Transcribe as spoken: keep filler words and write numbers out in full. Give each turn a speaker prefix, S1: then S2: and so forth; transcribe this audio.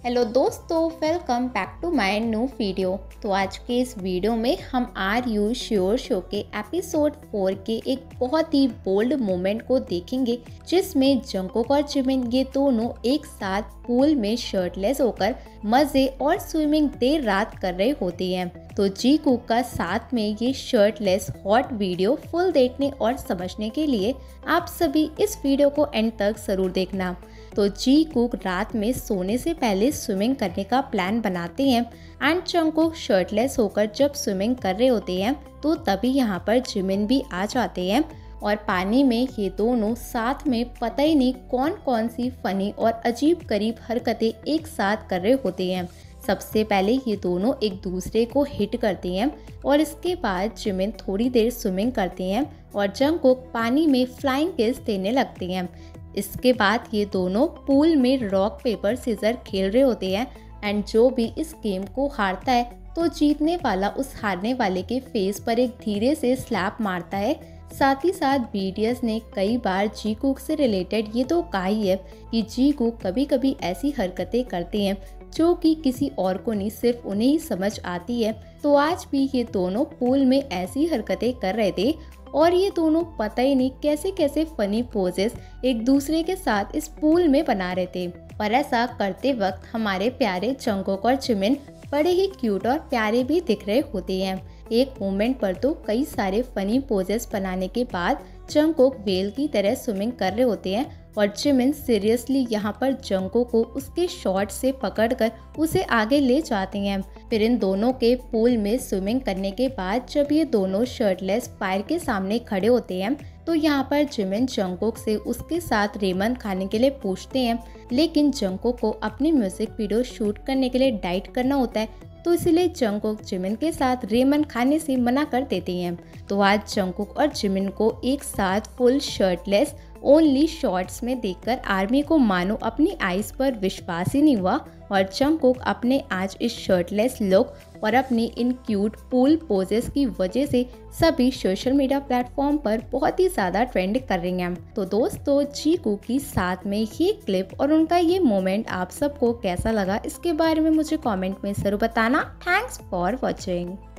S1: Hello दोस्तों, welcome back to my new video. तो आज के इस वीडियो में हम आर यू श्योर शो के एपिसोड फोर के एक बहुत ही बोल्ड मोमेंट को देखेंगे, जिसमें जंगकोक और जिमिन ये दोनों एक साथ पूल में शर्टलेस होकर मजे और स्विमिंग देर रात कर रहे होते हैं। तो जीकूक का साथ में ये शर्टलेस हॉट वीडियो फुल देखने और समझने के लिए आप सभी इस वीडियो को एंड तक जरूर देखना। तो जीकूक रात में सोने से पहले स्विमिंग करने का प्लान बनाते हैं एंड जंगकोक शर्टलेस होकर जब स्विमिंग कर रहे होते हैं तो तभी यहाँ पर जिमिन भी आ जाते हैं और पानी में ये दोनों साथ में पता ही नहीं कौन कौन सी फनी और अजीब गरीब हरकतें एक साथ कर रहे होते हैं। सबसे पहले ये दोनों एक दूसरे को हिट करते हैं और इसके बाद जिमिन थोड़ी देर स्विमिंग करते हैं और जंगकोक पानी में फ्लाइंग किस देने लगते हैं। इसके बाद ये दोनों पूल में रॉक पेपर सीजर खेल रहे होते हैं एंड जो भी इस गेम को हारता है तो जीतने वाला उस हारने वाले के फेस पर एक धीरे से स्लैप मारता है। साथ ही साथ बीटीएस ने कई बार जीकूक से रिलेटेड ये तो कहा ही है कि जीकूक कभी कभी ऐसी हरकतें करते हैं जो कि किसी और को नहीं, सिर्फ उन्हें ही समझ आती है। तो आज भी ये दोनों पूल में ऐसी हरकतें कर रहे थे और ये दोनों पता ही नहीं कैसे कैसे फनी पोजेस एक दूसरे के साथ इस पूल में बना रहे थे। और ऐसा करते वक्त हमारे प्यारे जंगकोक और जिमिन बड़े ही क्यूट और प्यारे भी दिख रहे होते हैं। एक मोमेंट पर तो कई सारे फनी पोजेस बनाने के बाद जंगकोक वेल की तरह स्विमिंग कर रहे होते हैं और जिमिन सीरियसली यहाँ पर जंगकोक को उसके शॉट से पकड़कर उसे आगे ले जाते हैं। फिर इन दोनों के पूल में स्विमिंग करने के बाद जब ये दोनों शर्टलेस फायर के सामने खड़े होते हैं तो यहाँ पर जिमिन जंगकोक से उसके साथ रेमन खाने के लिए पूछते हैं, लेकिन जंगकोक को अपनी म्यूजिक वीडियो शूट करने के लिए डाइट करना होता है तो इसलिए जंगकोक जिमिन के साथ रेमन खाने से मना कर देते हैं। तो आज जंगकोक और जिमिन को एक साथ फुल शर्टलेस ओनली शॉर्ट्स में देखकर आर्मी को मानो अपनी आईज पर विश्वास ही नहीं हुआ और जंगकोक अपने आज इस शर्टलेस लुक और अपनी इन क्यूट पूल पोजेस की वजह से सभी सोशल मीडिया प्लेटफॉर्म पर बहुत ही ज़्यादा ट्रेंड कर रही हैं। तो दोस्तों, जीकूक की साथ में ये क्लिप और उनका ये मोमेंट आप सबको कैसा लगा, इसके बारे में मुझे कमेंट में ज़रूर बताना। Thanks for watching.